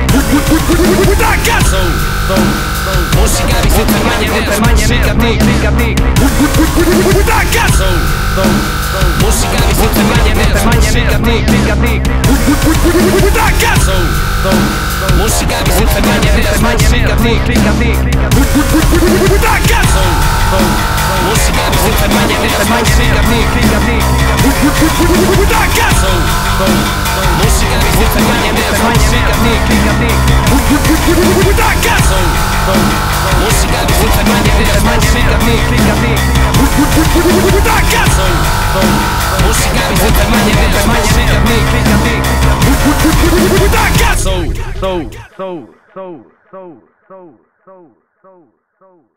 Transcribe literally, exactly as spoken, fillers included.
Buitraker. Música visita mañaneras, música tic. Buitraker. Música visita mañaneras, música tic. Buitraker. Música visita mañaneras, música tic. Buitraker. Música visita mañaneras, música tic. Buitraker. Música visita mañaneras, música tic. Buitraker. Música visita mañaneras, música tic. Buitraker. Música visita mañaneras, música tic. Buitraker. So, so, so, so, so, so, so, so.